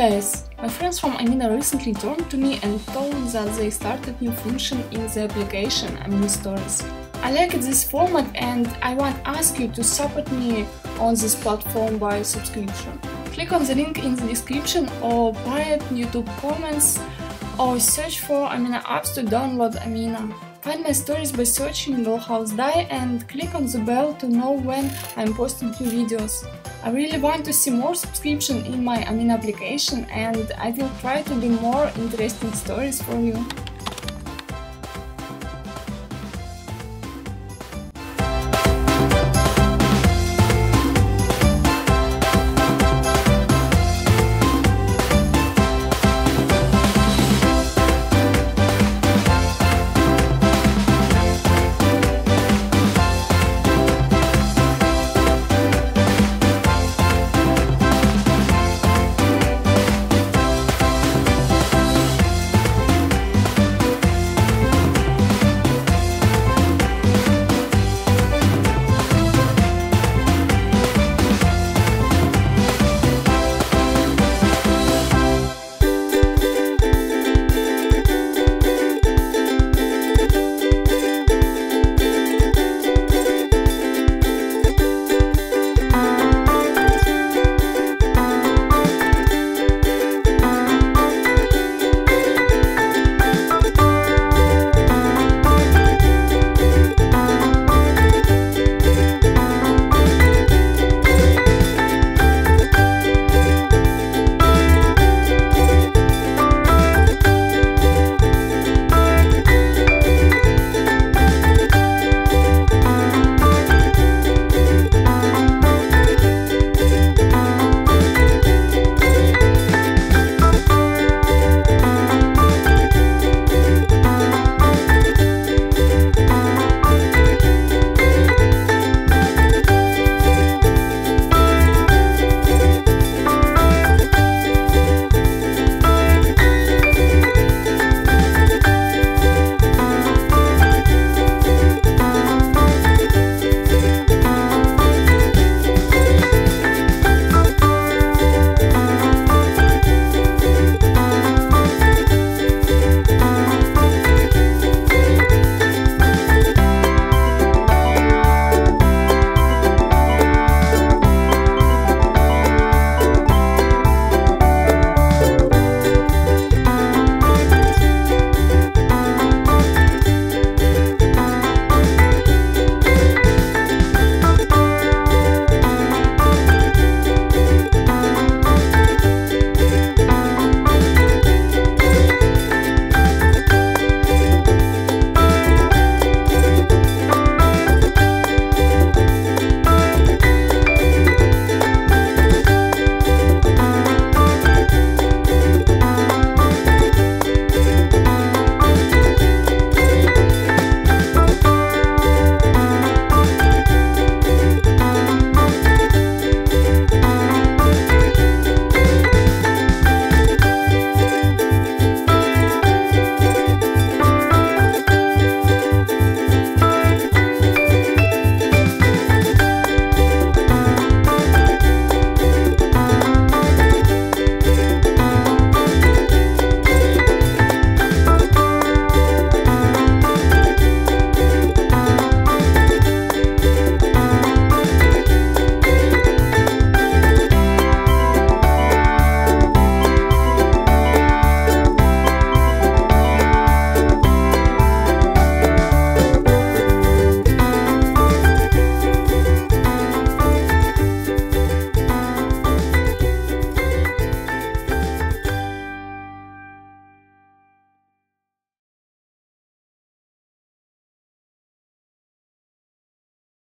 guys, my friends from Amina recently turned to me and told that they started new function in the application Amina Stories. I like this format and I want to ask you to support me on this platform by subscription. Click on the link in the description or private YouTube comments or search for Amina apps to download Amina. Find my stories by searching Dollhouse Die and click on the bell to know when I'm posting new videos. I really want to see more subscription in my Amina application and I will try to do more interesting stories for you.